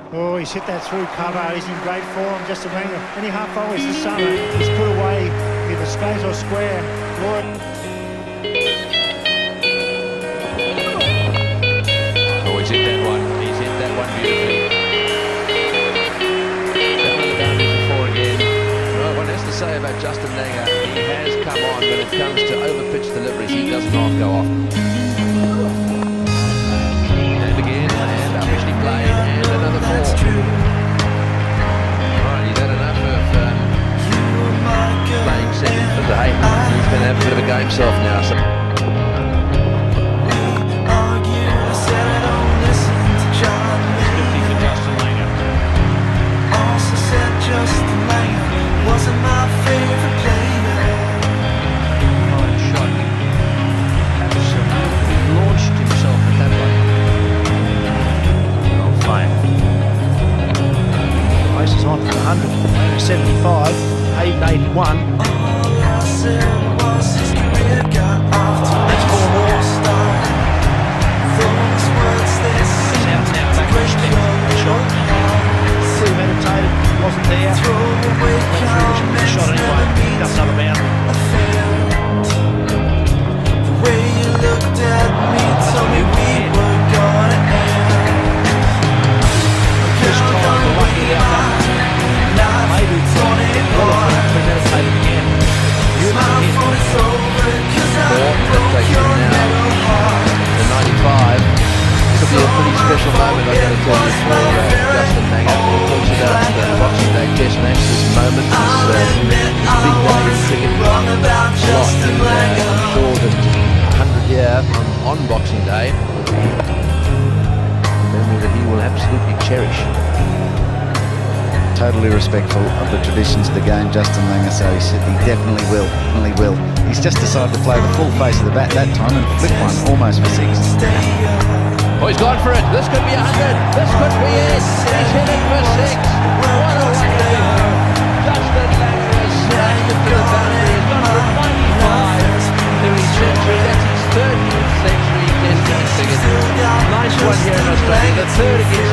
Oh, he's hit that through cover. He's in great form. Justin Langer. Any half hours this summer, he's put away either straight or square. Lloyd. Oh, he's hit that one. He's hit that one beautifully. That was the boundaries before again. Well, one has to say about Justin Langer, he has come on when it comes to over-pitch deliveries. He does not go off. And again, and officially played, and another four. Right, he's had enough of playing second for the Hayden. He's going to have a bit of a go himself now. So. Is on for 100, 75, 81. Premeditated, wasn't there. Went through the shot anyway, picked up another bound. The way you looked at me told me we were gonna end. This time, the lucky outcome. Maybe it's on it, premeditated again. That takes him now to 95. This will be a pretty special moment, I've got to tell you, for Justin Langer. He talks about the Boxing Day Test match. This moment, this big day in cricket, a lot, and I'm sure that 100 year on Boxing Day, a memory that he will absolutely cherish. Totally respectful of the traditions of the game, Justin Langer, so he said he definitely will, He's just decided to play the full face of the bat that time and flip one almost for six. Oh, he's gone for it. This could be 100. This could be it. He's hit it for six. What a wonder. Justin Langer has smashed it to the boundary. He's gone for 95 to his century. That's his 13th century testing cricket. Nice one here in Australia. The third against